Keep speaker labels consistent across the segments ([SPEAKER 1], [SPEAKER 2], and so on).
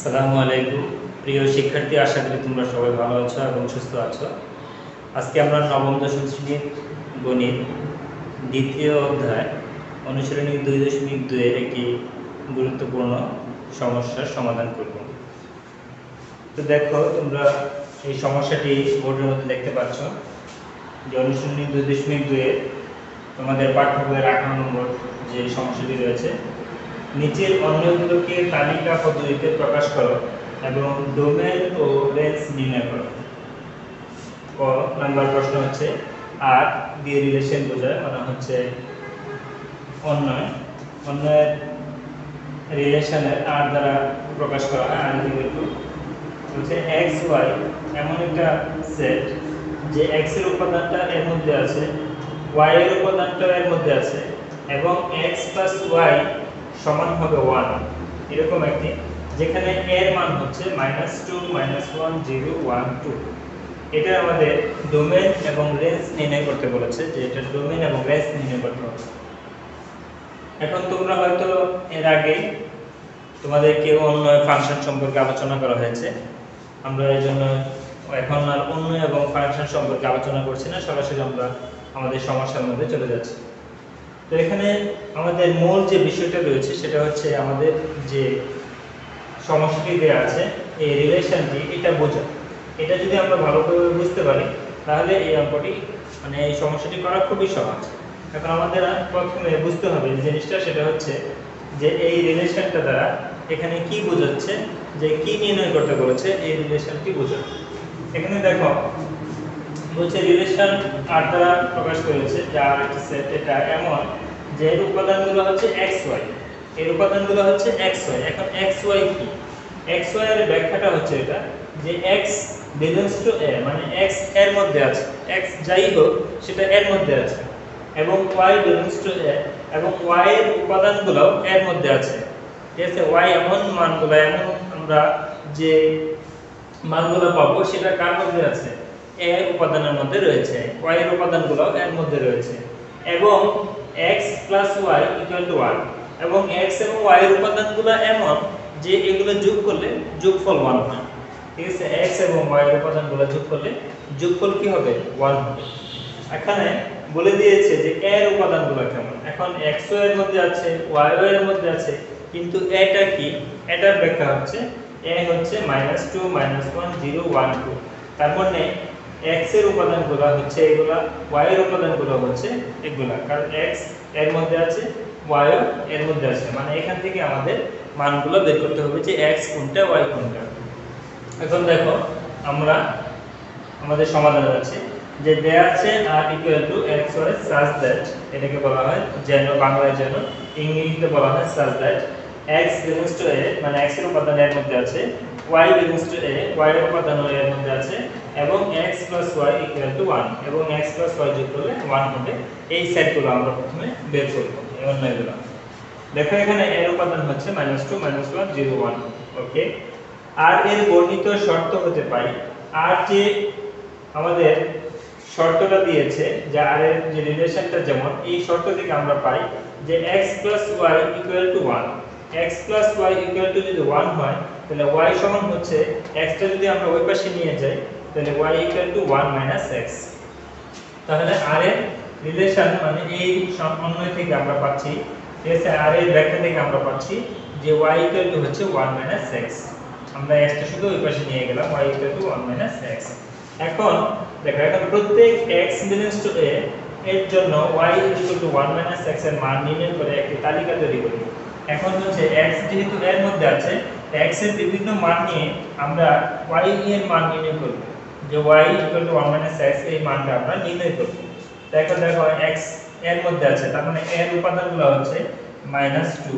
[SPEAKER 1] আসসালামু আলাইকুম প্রিয় শিক্ষার্থী, আশা করি তোমরা সবাই ভালো আছো এবং সুস্থ আছো। আজকে আমরা নবম-দশম শ্রেণীর গণিত দ্বিতীয় অধ্যায় অনুশীলনী 2.2 এর একটি গুরুত্বপূর্ণ সমস্যার সমাধান করব। তো দেখো, তোমরা এই সমস্যাটি বোর্ডের মধ্যে দেখতে পাচ্ছ যে অনুশীলনী 2.2 এর তোমাদের পাঠ্য বইয়ের 18 নম্বর যে সমস্যাটি রয়েছে, নিচের অন্যগুলোকে তালিকা পদ্ধতিতে প্রকাশ করো এবং ডোমেন ও রেঞ্জ নির্ণয় করো। ক নাম্বার প্রশ্ন হচ্ছে আর দিয়ে রিলেশন বোঝায়, মানে হচ্ছে অন্যয়ের রিলেশনের আর দ্বারা প্রকাশ করা হয়। আর হচ্ছে এক্স ওয়াই এমন একটা সেট যে এক্স এর উপাদানটা এর মধ্যে আছে, ওয়াই এর উপাদানটা এর মধ্যে আছে এবং এক্স প্লাস ওয়াই সমান হবে 1, এরকম একটি, যেখানে এর মান হচ্ছে -2, -1, 0, 1, 2। এটা আমাদের ডোমেন এবং রেঞ্জ নির্ণয় করতে বলেছে, যে এটা ডোমেন এবং রেঞ্জ নির্ণয় করতে হবে। এখন তোমরা হয়তো এর আগে তোমাদেরকে অন্য ফাংশন সম্পর্কে আলোচনা করা হয়েছে। আমরা এর জন্য এখন আর অন্য এবং ফাংশন সম্পর্কে আলোচনা করছি না, সরাসরি আমরা আমাদের সমস্যার মধ্যে চলে যাচ্ছি। তো এখানে আমাদের মূল যে বিষয়টা রয়েছে সেটা হচ্ছে আমাদের যে সমস্যাটি দেওয়া আছে, এই রিলেশনটি, এটা বোঝা। এটা যদি আমরা ভালোভাবে বুঝতে পারি তাহলে এই অঙ্কটি, মানে এই সমস্যাটি করা খুবই সহজ। এখন আমাদের প্রথমে বুঝতে হবে যে জিনিসটা, সেটা হচ্ছে যে এই রিলেশনটা দ্বারা এখানে কি বোঝাচ্ছে, যে কি নির্ণয় করতে বলেছে এই রিলেশনটি বোঝা। এখানে দেখো বলছে রিলেশন আর দ্বারা প্রকাশ করেছে, যার একটি সেট, এটা এমন যে এর উপাদানগুলো হচ্ছে xy, এর উপাদানগুলো হচ্ছে xy। এখন xy কি? xy এর ব্যাখ্যাটা হচ্ছে এটা যে x belongs to a, মানে x এর মধ্যে আছে, x যাই হোক সেটা এর মধ্যে আছে, এবং y belongs to a, এবং y এর উপাদানগুলো এর মধ্যে আছে। ঠিক আছে, y এমন মানগুলো, এমন আমরা যে মানগুলো পাবো সেটা কার মধ্যে আছে? a এর উপাদানের মধ্যে রয়েছে, y এর উপাদানগুলো এর মধ্যে রয়েছে, এবং x plus y equal to 1, এবং x এবং y এর উপাদানগুলো এমন যে এগুলো যোগ করলে যোগফল 1 হয়। ঠিক আছে, x এবং y এর উপাদানগুলো যোগ করলে যোগফল কি হবে? 1 হবে। এখানে বলে দিয়েছে যে a এর উপাদানগুলো কেমন। এখন x এর মধ্যে আছে, y এর মধ্যে আছে, কিন্তু এটা কি? এটার ব্যাখ্যা হচ্ছে a হচ্ছে -2, -1, 0, 1, 2। তার মানে x এর উপাদানগুলো হচ্ছে এগুলা, y এর উপাদানগুলো হচ্ছে এগুলা, কারণ x এর মধ্যে আছে, y এর মধ্যে আছে, মানে এখান থেকে আমাদের মানগুলো বের করতে হবে যে x কোনটা, y কোনটা। এখন দেখো আমরা আমাদের সমাধান আছে যে দেয়া আছে r equal to x y such that, এটাকে বলা হয় যেন, বাংলায় যেন, ইংরেজিতে বলা হয় such that x belongs to a, মানে x এর উপাদান এর মধ্যে আছে, y belongs to a, y এর উপাদান এর মধ্যে আছে, এবং x plus y equal to 1, এবং x plus y যোগ করলে 1 হবে। এই সেটগুলো আমরা প্রথমে বের করব। এবার নয়গুলো দেখো, এখানে এর উপাদান হচ্ছে -2, -1, 0, 1। ওকে, আর এর বর্ণিত শর্ত হতে পাই, আর যে আমাদের শর্তটা দিয়েছে যে আর এর যে রিলেশনটা যেমন, এই শর্ত থেকে আমরা পাই যে x plus y equal to 1, x plus y equal to যদি 1 হয় তাহলে y সমান হচ্ছে, x টা যদি আমরা ওই পাশে নিয়ে যাই তাহলে y equal to 1 minus x। তাহলে r এর রিলেশন, মানে এই সমন্বয় থেকে আমরা পাচ্ছি, ঠিক আছে, r এর ব্যাখ্যা থেকে আমরা পাচ্ছি যে y equal to হচ্ছে 1 minus x। আমরা x টা শুধু ওই পাশে নিয়ে গেলাম, y equal to 1 minus x। এখন দেখো, এখন প্রত্যেক x belongs to a এর জন্য y equal to 1 minus x এর মান নির্ণয় করে একটি তালিকা তৈরি করি। এখন হচ্ছে x যেহেতু এর মধ্যে আছে, x এর বিভিন্ন মান নিয়ে আমরা y এর মান নির্ণয় করব, যে y equal to 1 minus x এই মানটা আমরা নির্ণয় করব। দেখো x এর মধ্যে আছে, তার মানে এর উপাদানগুলো হচ্ছে -2,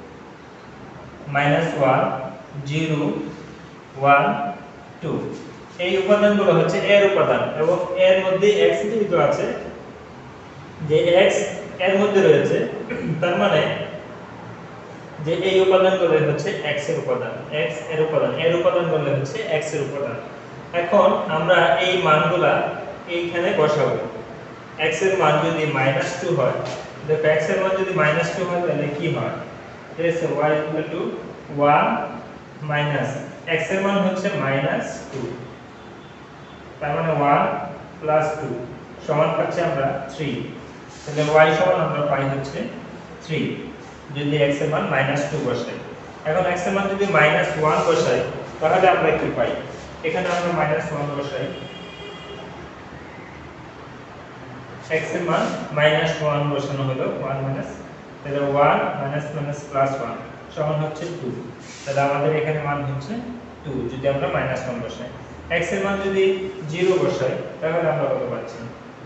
[SPEAKER 1] -1, 0, 1, 2। এই উপাদানগুলো হচ্ছে এর উপাদান, এবং এর মধ্যে x যেহেতু আছে, যে x এর মধ্যে রয়েছে, তার মানে যে এই উপাদানগুলো হচ্ছে x এর উপাদান, x এর উপাদান, এর উপাদানগুলো হচ্ছে x এর উপাদান। এখন আমরা এই মানগুলা এইখানে বসাবো। x এর মান যদি -2 হয়, দেখো x এর মান যদি -2 হয় তাহলে কি হয়? ঠিক আছে, y equal to 1 minus x এর মান হচ্ছে -2, তার মানে 1 প্লাস 2 সমান পাচ্ছি আমরা 3। তাহলে y সমান আমরা পাই হচ্ছে 3 যদি x এর মান -2 বসাই। এখন x এর মান যদি -1 বসাই তাহলে আমরা কি পাই? এখানে আমরা -1 বসাই, x এর মান -1 বসানো হলো 1 মাইনাস, তাহলে 1 মাইনাস মাইনাস প্লাস 1 সমান হচ্ছে 2। তাহলে আমাদের এখানে মান হচ্ছে 2 যদি আমরা -1 বসাই। x এর মান যদি 0 বসাই তাহলে আমরা কত পাচ্ছি?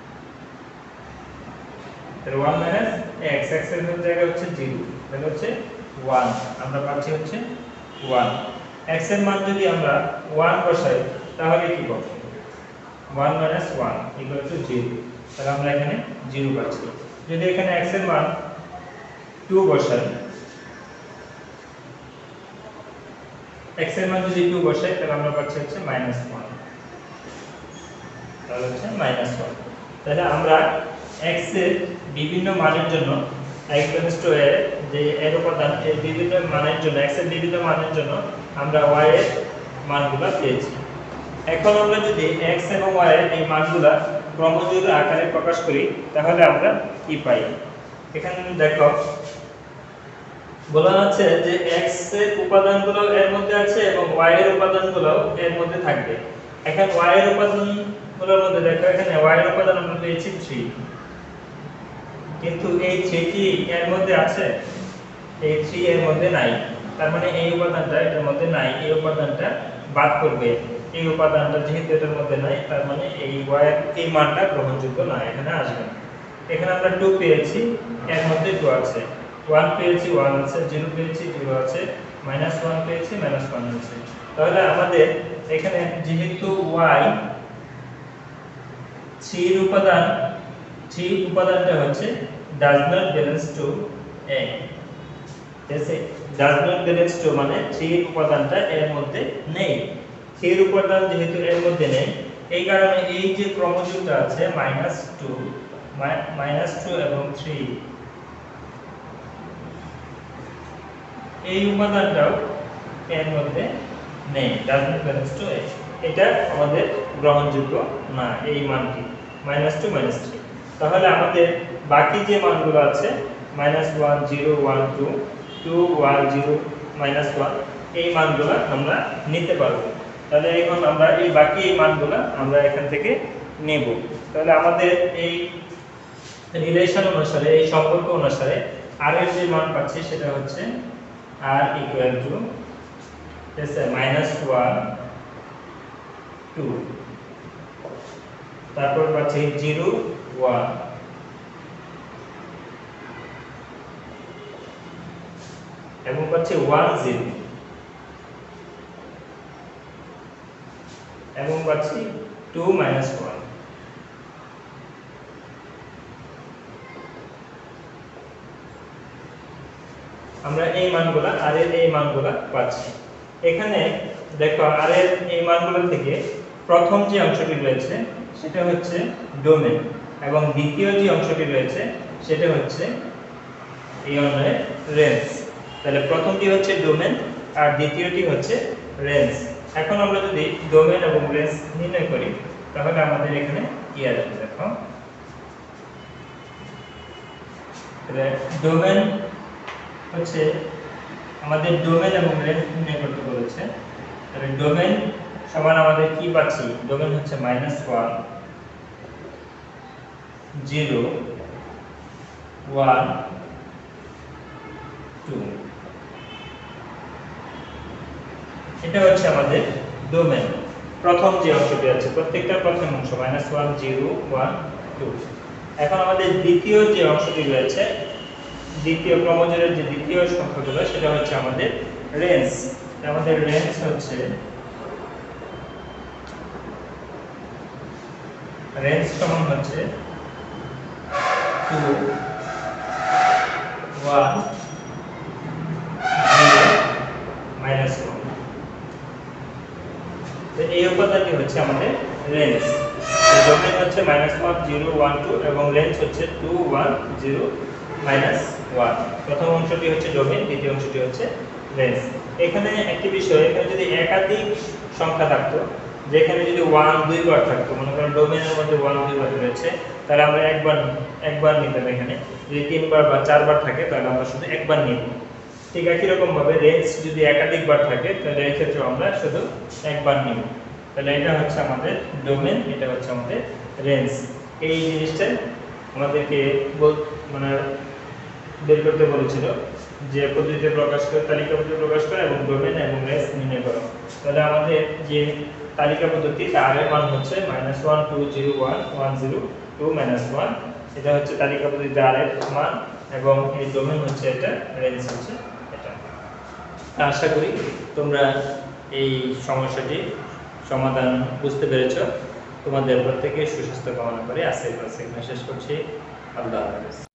[SPEAKER 1] তাহলে 1 মাইনাস x, x এর জায়গায় হচ্ছে 0, তাহলে হচ্ছে 1, আমরা পাচ্ছি হচ্ছে 1। x এর মান যদি আমরা 1 বসাই তাহলে কি পাবো? 1 মাইনাস 1 ইকুয়াল টু 0, তাহলে আমরা এখানে 0 পাচ্ছি। যদি এখানে x এর মান 2 বসাই, x এর মান যদি 2 বসাই তাহলে আমরা পাচ্ছি হচ্ছে -1, তাহলে হচ্ছে -1। তাহলে আমরা x এর বিভিন্ন মানের জন্য এর যে এর উপাদান এর বিভিন্ন মানের জন্য x এর বিভিন্ন মানের জন্য আমরা y এর মানগুলো পেয়েছি। এখন আমরা যদি x এবং y এর এই মানগুলো ক্রমজোড় আকারে প্রকাশ করি তাহলে আমরা কি পাই? এখানে দেখো বলা আছে যে x এর উপাদানগুলো এর মধ্যে আছে এবং y এর উপাদানগুলো এর মধ্যে থাকবে। এখন y এর উপাদানগুলোর মধ্যে দেখো এখানে y এর উপাদান আমরা পেয়েছি 3, কিন্তু এই 3 কি এর মধ্যে আছে? এই 3 এর মধ্যে নাই, তার মানে এই উপাদানটা এর মধ্যে নাই, এই উপাদানটা বাদ করবে। এই উপাদানটা যেহেতু এটার মধ্যে নাই তার মানে এই y এর এই মানটা গ্রহণযোগ্য না, এখানে আসবে না। এখানে আমরা 2 পেয়েছি, এর মধ্যে 2 আছে, 1 পেয়েছি 1 আছে, 0 পেয়েছি 0 আছে, -1 পেয়েছি -1 আছে। তাহলে আমাদের এখানে যেহেতু y 3 উপাদানটা হচ্ছে does not belongs to a, जैसे does not belongs to মানে 3 উপাদানটা এর মধ্যে নেই। 3 উপাদান যেহেতু এর মধ্যে নেই এই কারণে এই যে ক্রমযোগটা আছে -2 এবং 3 এই উপাদানটাও এর মধ্যে নেই, does not belongs to a, এটা আমাদের গ্রহণযোগ্য না এই মানটি -2 -3। তাহলে আমাদের বাকি যে মানগুলো আছে -1 0 1 2 2 1 0 -1 এই মানগুলো আমরা নিতে পারবো। তাহলে এখন আমরা এই বাকি এই মানগুলো আমরা এখান থেকে নেব। তাহলে আমাদের এই রিলেশন অনুসারে এই সম্পর্ক অনুসারে r এর যে মান পাচ্ছি সেটা হচ্ছে r ইকুয়াল টু -1 2, তারপর পাচ্ছি 0 1, এবং পাচ্ছি 1 0, এবং পাচ্ছি 2 -1। আমরা এই মানগুলা আর এর এই মানগুলা পাচ্ছি। এখানে দেখো আর এর এই মানগুলো থেকে প্রথম যে অংশটি রয়েছে সেটা হচ্ছে ডোমেন এবং দ্বিতীয় যে অংশটি রয়েছে সেটা হচ্ছে এই অন্যের রেঞ্জ। তাহলে প্রথমটি হচ্ছে ডোমেন আর দ্বিতীয়টি হচ্ছে রেঞ্জ। এখন আমরা যদি ডোমেন এবং রেঞ্জ নির্ণয় করি তাহলে আমাদের এখানে কি আসবে? দেখো তাহলে ডোমেন হচ্ছে আমাদের ডোমেন এবং রেঞ্জ নির্ণয় করতে বলেছে। তাহলে ডোমেন সমান আমাদের কি পাচ্ছি? ডোমেন হচ্ছে -1 0 1 2, এটা হচ্ছে আমাদের ডোমেন প্রথম যে অংশটি আছে প্রত্যেকটা প্রথম অংশ -1 0 1 2। এখন আমাদের দ্বিতীয় যে অংশটি রয়েছে দ্বিতীয় ক্রমজোড়ের যে দ্বিতীয় সংখ্যাগুলো সেটা হচ্ছে আমাদের রেঞ্জ। আমাদের রেঞ্জ হচ্ছে রেঞ্জ সমান হচ্ছে 2 1 0 -1। তো এই উপাদানটি হচ্ছে আমাদের রেঞ্জ। ডোমেন হচ্ছে -1 0 1 2 এবং রেঞ্জ হচ্ছে 2 1 0 -1। 1। প্রথম অংশটি হচ্ছে ডোমেন, দ্বিতীয় অংশটি হচ্ছে রেঞ্জ। এখানে একটি বিষয়, এখানে যদি একাধিক সংখ্যা থাকতো, যেখানে যদি 1 দুইবার থাকতো, মনে করেন ডোমেনের মধ্যে 1 দুইবার রয়েছে, তাহলে আমরা একবার নিতাম। এখানে যদি 3বার বা 4বার থাকে তাহলে আমরা শুধু একবার নিব। ঠিক একই রকম ভাবে রেঞ্জ যদি একাধিকবার থাকে তাহলে এই ক্ষেত্রে আমরা শুধু একবার নিব। তাহলে এটা হচ্ছে আমাদের ডোমেন, এটা হচ্ছে আমাদের রেঞ্জ। এই জিনিসটা আমাদেরকে মানে বের করতে বলেছিল যে পদ্ধতিতে প্রকাশ করে, তালিকা পদ্ধতিতে প্রকাশ করে এবং ডোমেন এবং রেঞ্জ নির্ণয় করো। তাহলে আমাদের যে তালিকা পদ্ধতি তার মান হচ্ছে -1 2 0 1 1 0 2 -1, এটা হচ্ছে তালিকা পদ্ধতিতে আর এর মান, এবং এই ডোমেন হচ্ছে এটা, রেঞ্জ হচ্ছে এটা। আশা করি তোমরা এই সমস্যাটি সমাধান বুঝতে পেরেছো। তোমাদের প্রত্যেকে সুস্বাস্থ্য কামনা করে আজকের ক্লাস শেষ করছি। আল্লাহ হাফেজ।